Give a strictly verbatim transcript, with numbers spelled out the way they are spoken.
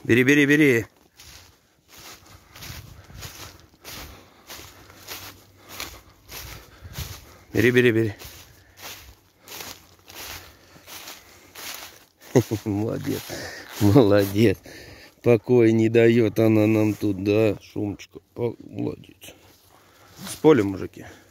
Бери, бери, бери. Бери, бери, бери. Молодец, молодец. Покоя не дает она нам тут, да, шумчика. Молодец. С поля, мужики.